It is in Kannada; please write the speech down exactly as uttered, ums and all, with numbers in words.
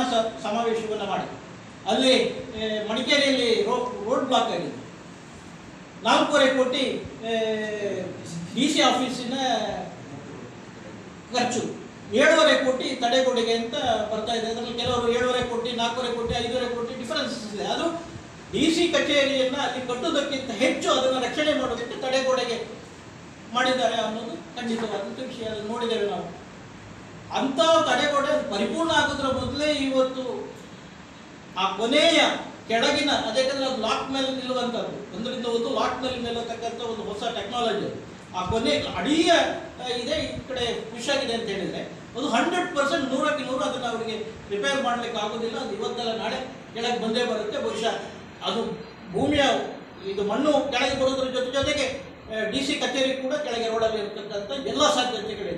ಸಮಾವೇಶವನ್ನು ಮಾಡಿ ಅಲ್ಲಿ ಮಡಿಕೇರಿಯಲ್ಲಿ ರೋಡ್ ಬ್ಲಾಕ್ ಆಗಿದೆ. ನಾಲ್ಕೂವರೆ ಕೋಟಿ ಡಿ ಸಿ ಆಫೀಸಿನ ಖರ್ಚು, ಏಳುವರೆ ಕೋಟಿ ತಡೆಗೋಡೆಗೆ ಅಂತ ಬರ್ತಾ ಇದೆ. ಅದರಲ್ಲಿ ಕೆಲವರು ಏಳುವರೆ ಕೋಟಿ, ನಾಲ್ಕೂವರೆ ಕೋಟಿ, ಐದೂವರೆ ಕೋಟಿ ಡಿಫರೆನ್ಸ್ ಇದೆ. ಅದು ಡಿ ಸಿ ಕಚೇರಿಯನ್ನು ಅಲ್ಲಿ ಕಟ್ಟುವುದಕ್ಕಿಂತ ಹೆಚ್ಚು ಅದನ್ನು ರಕ್ಷಣೆ ಮಾಡೋದಕ್ಕೆ ತಡೆಗೋಡೆಗೆ ಮಾಡಿದ್ದಾರೆ ಅನ್ನೋದು ಖಂಡಿತವಾದಂಥ ವಿಷಯ. ಅದನ್ನು ನೋಡಿದ್ದೇವೆ ನಾವು. ಅಂಥ ತಡೆಗೋಡೆ ಪರಿಪೂರ್ಣ ಆಗೋದ್ರ ಮೊದಲೇ ಇವತ್ತು ಆ ಕೊನೆಯ ಕೆಳಗಿನ, ಅದಕ್ಕೆ ಲಾಕ್ ಮೇಲೆ ನಿಲ್ಲುವಂಥದ್ದು, ಒಂದರಿಂದ ಒಂದು ಲಾಕ್ನಲ್ಲಿ ನಿಲ್ಲತಕ್ಕಂಥ ಒಂದು ಹೊಸ ಟೆಕ್ನಾಲಜಿ. ಆ ಕೊನೆ ಅಡಿಯ ಇದೆ ಈ ಕಡೆ ಪುಷ್ ಆಗಿದೆ ಅಂತ ಹೇಳಿದರೆ ಅದು ಹಂಡ್ರೆಡ್ ಪರ್ಸೆಂಟ್ ನೂರಕ್ಕೆ ನೂರು ಅದನ್ನು ಅವರಿಗೆ ರಿಪೇರ್ ಮಾಡಲಿಕ್ಕೆ ಆಗೋದಿಲ್ಲ. ಅದು ಇವತ್ತೆಲ್ಲ ನಾಳೆ ಕೆಳಗೆ ಬಂದೇ ಬರುತ್ತೆ. ಬಹುಶಃ ಅದು ಭೂಮಿಯ ಇದು ಮಣ್ಣು ಕೆಳಗೆ ಬರೋದ್ರ ಜೊತೆ ಜೊತೆಗೆ ಡಿ ಸಿ ಕಚೇರಿ ಕೂಡ ಕೆಳಗೆ ರೋಡಲ್ಲಿ ಇರತಕ್ಕಂಥ ಎಲ್ಲ ಸಾಧ್ಯತೆಗಳಿವೆ.